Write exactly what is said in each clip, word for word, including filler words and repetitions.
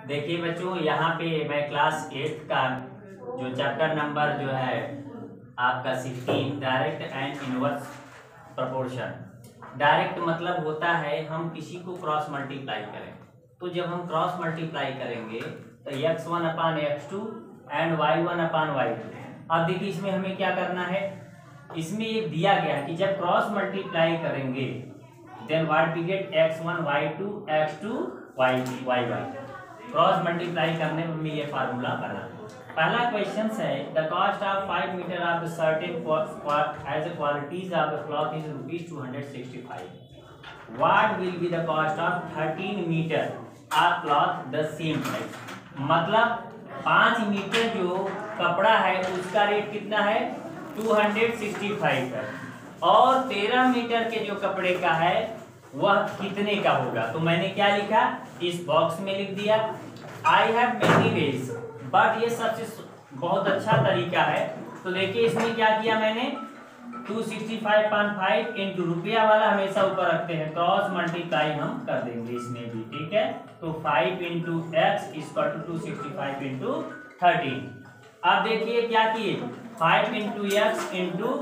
देखिए बच्चों, यहाँ पे मैं क्लास एट का जो चैप्टर नंबर जो है आपका sixteen, direct and inverse proportion. Direct मतलब होता है हम किसी को क्रॉस मल्टीप्लाई करें, तो जब हम क्रॉस मल्टीप्लाई करेंगे तो x one upon x two and y one upon y two. अब देखिए इसमें हमें क्या करना है, इसमें एक दिया गया है कि जब क्रॉस मल्टीप्लाई करेंगे then what we get x one y two x two y y y. Cross multiply करने में हमें ये फार्मूला बना। पहला क्वेश्चन है the cost of five metre of the certain as a qualities of the cloth is rupees two hundred sixty five. What will be the cost of thirteen metre of cloth the same price. मतलब पाँच metre जो कपड़ा है उसका rate कितना है, to hundred sixty five है, और तेरह मीटर के जो कपड़े का है वह कितने का होगा। तो मैंने क्या लिखा, इस बॉक्स में लिख दिया I have many ways, but ये सबसे बहुत अच्छा तरीका है। तो देखिए इसमें क्या किया मैंने, two sixty five point five into रुपया वाला हमेशा ऊपर रखते हैं, क्रॉस मल्टीप्लाई हम कर देंगे इसमें भी, ठीक है। तो five into x equal to two sixty five into thirteen. अब देखिए क्या किए, five into x into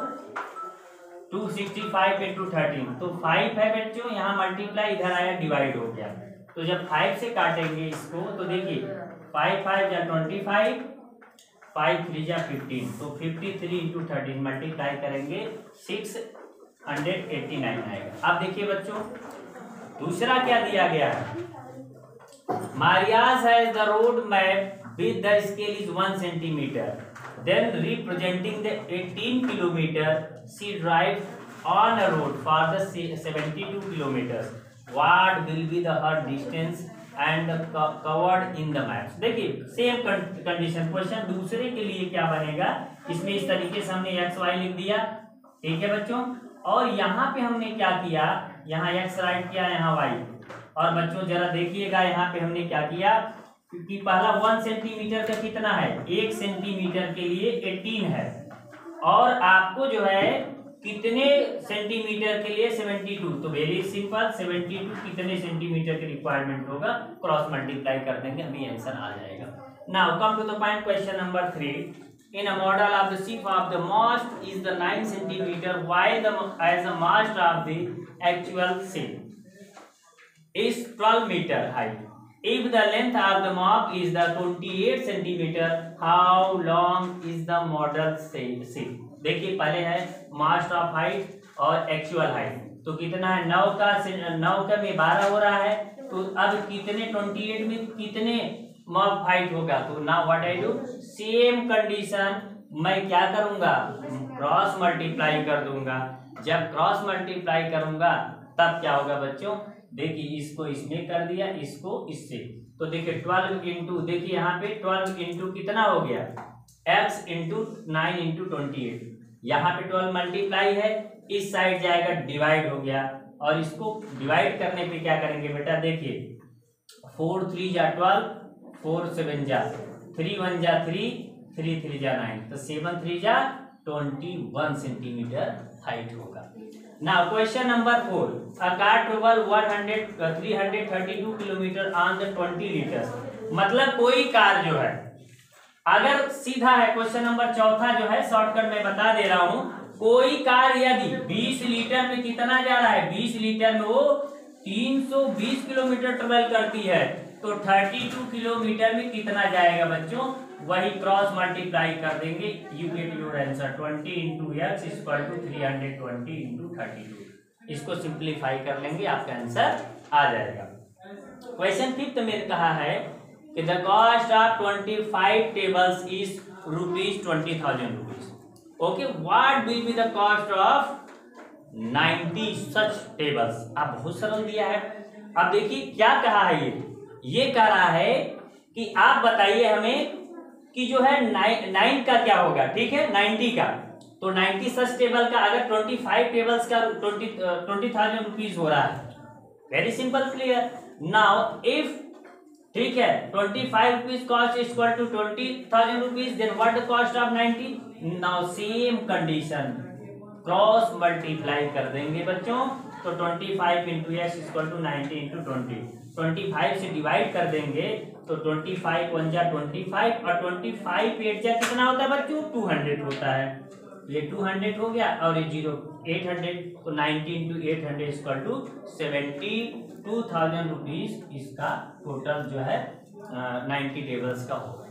two sixty five into thirteen. तो फाइव है बच्चों, यहाँ मल्टीप्लाई इधर आया डिवाइड हो गया। तो जब फाइव से काटेंगे इसको तो देखिए फाइव फाइव या ट्वेंटी फाइव, फाइव थ्री या फिफ्टीन, तो fifty three into thirteen multiply करेंगे सिक्स हंड्रेड एट्टी नाइन आएगा। अब देखिए बच्चों दूसरा क्या दिया गया है, Maria has the road map with the scale is one centimetre, then representing the eighteen kilometer she drives on a road for the seventy-two kilometers. What will be the her distance and covered in the maps। देखिए same condition question दूसरे के लिए क्या बनेगा, इसमें इस तरीके से हमने एक्स वाई लिख दिया, ठीक है बच्चों। और यहाँ पे हमने क्या किया, यहाँ एक्स राइट किया, यहाँ वाई। और बच्चों जरा देखिएगा यहाँ पे हमने क्या किया कि पहला वन सेंटीमीटर का कितना है, एक सेंटीमीटर के लिए एटीन है, और आपको जो है कितने सेंटीमीटर के लिए सेवेंटी टू। तो वेरी सिंपल, सेवेंटी टू कितने सेंटीमीटर की रिक्वायरमेंट होगा, क्रॉस मल्टीप्लाई कर देंगे, अभी आंसर आ जाएगा। Now come to the point, question number three. In a model of the ship of the mast is the nine centimetre while the age the mast of the actual ship is twelve metre height. If the length of the mop is the twenty-eight centimeter, how long is the model ship? देखिए पहले है mast of height और actual height, तो कितना है, नौ का नौ का में बारह हो रहा है, तो अब कितने अट्ठाईस में कितने मॉप हाइट होगा। तो now what I do, same condition मैं क्या करूंगा, क्रॉस मल्टीप्लाई कर दूंगा। जब क्रॉस मल्टीप्लाई करूंगा तब क्या होगा बच्चों, देखिए इसको इसमें कर दिया, इसको इससे, तो देखिए ट्वेल्व इंटू, देखिए यहाँ पे ट्वेल्व इंटू कितना हो गया, x into nine into twenty eight. यहाँ पे ट्वेल्व मल्टीप्लाई है, इस साइड जाएगा डिवाइड हो गया, और इसको डिवाइड करने पे क्या करेंगे बेटा, देखिए फोर थ्री जा ट्वेल्व, फोर सेवन जा, थ्री वन जा थ्री, थ्री थ्री जा नाइन, तो सेवन थ्री जा ट्वेंटी वन सेंटीमीटर हाइट होगा। Now question number four. A car travel one hundred three hundred thirty-two kilometer on the twenty liters। मतलब कोई car जो है, अगर सीधा है, क्वेश्चन नंबर चौथा जो है शॉर्टकट में बता दे रहा हूं, कोई कार यदि बीस लीटर में कितना जा रहा है, बीस लीटर में वो तीन सौ बीस किलोमीटर ट्रेवल करती है, तो बत्तीस किलोमीटर में कितना जाएगा बच्चों, वही क्रॉस मल्टीप्लाई कर देंगे, you get your answer twenty into x equal to three hundred twenty into thirty two. इसको सिंप्लीफाई कर लेंगे, आपका आंसर आ जाएगा। क्वेश्चन फिफ्थ में कहा है कि the cost of twenty five tables is rupees twenty thousand rupees. Okay, what will be the cost of ninety such tables. आप बहुत सरल दिया है। अब देखिए क्या कहा है, ये ये कह रहा है कि आप बताइए हमें कि जो है नाइन नाइन का क्या होगा, ठीक है, नाइन्टी का, तो नाइन्टी सच टेबल का अगर ट्वेंटी फाइव टेबल्स का ट्वेंटी ट्वेंटी थाउजेंड रुपीज हो रहा है, very simple clear. Now if, ठीक है, twenty five rupees cost equal to twenty thousand rupees, then what the cost of ninety. Now same condition cross multiply कर देंगे बच्चों, तो twenty five into x equal to ninety into twenty, twenty five से divide कर देंगे तो twenty five one जा twenty five और ट्वेंटी फाइव एट जा कितना होता है बच्चों, टू हंड्रेड होता है। ये टू हंड्रेड हो गया और ये जीरो एट हंड्रेड, तो ninety into eight hundred equal to seventy two thousand rupees इसका टोटल जो है नाइन्टी टेबल्स का होगा।